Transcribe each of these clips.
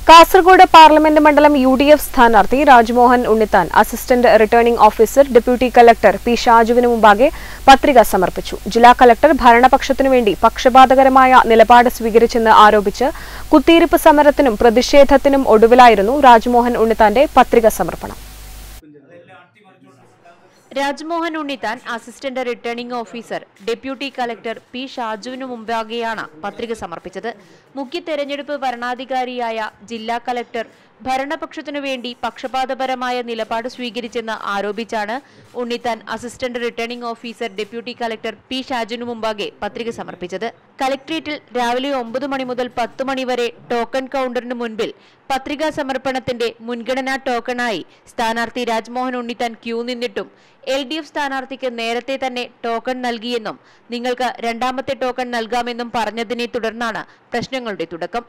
Kasaragod parliament മണ്ഡലം UDF സ്ഥാനാർത്ഥി Rajmohan Unnithan assistant returning officer deputy collector P ഷാജുവിന് മുമ്പാകെ പത്രിക സമർപ്പിച്ചു. ജില്ലാ കളക്ടർ ഭരണപക്ഷത്തിനുവേണ്ടി പക്ഷപാതകരമായ നിലപാട് സ്വീകരിച്ചെന്ന് ആരോപിച്ച് കുത്തിയിരിപ്പ് സമരത്തിനും പ്രതിഷേധത്തിനും ഒടുവിലായിരുന്നു രാജ്മോഹൻ ഉണ്ണിത്താന്റെ പത്രിക സമർപ്പണം. Rajmohan Unnithan assistant returning officer deputy collector P ഷാജുവിനു മുമ്പാകെയാണ് പത്രിക സമർപ്പിച്ചത്. മുഖ്യ തെരഞ്ഞെടുപ്പ് വരണാധികാരിയായ ജില്ലാ കളക്ടർ ഭരണപക്ഷത്തിനു വേണ്ടി പക്ഷപാതപരമായ നിലപാട് സ്വീകരിച്ചെന്ന് ആരോപിച്ചാണ് Unnithan assistant returning officer deputy collector P ഷാജുവിനു മുമ്പാകെ പത്രിക സമർപ്പിച്ചത്. കളക്ടറേറ്റിൽ രാവിലെ 9 മണി മുതൽ 10 മണി വരെ ടോക്കൺ കൗണ്ടറിന് മുൻപിൽ പത്രികാ സമർപ്പണത്തിന്റെ മുൻഗണനാ ടോക്കണായി സ്ഥാനാർത്ഥി രാജ്മോഹൻ ഉണ്ണിത്താൻ ക്യൂ നിന്നിട്ടും LDF സ്ഥാനാർത്ഥിക്ക് നേരത്തെ തന്നെ ടോക്കൺ നൽകിയെന്നും നിങ്ങൾക്ക് രണ്ടാമത്തെ ടോക്കൺ നൽകാമെന്നും പറഞ്ഞതിനെ തുടർന്നാണ് പ്രശ്നങ്ങളുടെ തുടക്കം.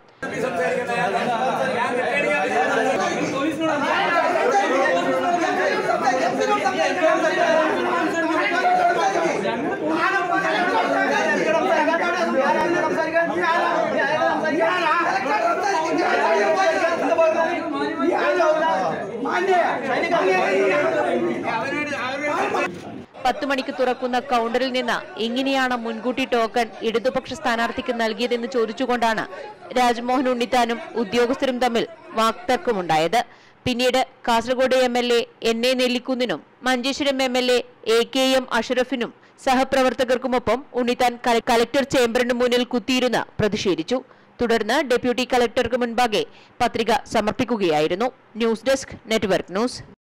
പത്ത് മണിക്ക് തുറക്കുന്ന കൗണ്ടറിൽ നിന്ന് എങ്ങനെയാണ് മുൻകൂട്ടി ടോക്കൺ ഇടതുപക്ഷ സ്ഥാനാർത്ഥിക്ക് നൽകിയതെന്ന് ചോദിച്ചുകൊണ്ടാണ് രാജ്മോഹൻ ഉണ്ണിത്താനും ഉദ്യോഗസ്ഥരും തമ്മിൽ വാക്തർക്കമുണ്ടായത്. പിന്നീട് കാസർഗോഡ് MLA NA നെല്ലിക്കുന്നിനും മഞ്ചേശ്വരം MLA AKM അഷറഫിനും സഹപ്രവർത്തകർക്കുമൊപ്പം ഉണ്ണിത്താൻ കളക്ടർ ചേംബറിന് മുന്നിൽ കുത്തിയിരുന്ന് പ്രതിഷേധിച്ചു. തുടർന്ന് ഡെപ്യൂട്ടി കളക്ടർക്ക് മുൻപാകെ പത്രിക സമർപ്പിക്കുകയായിരുന്നു. News desk, network news.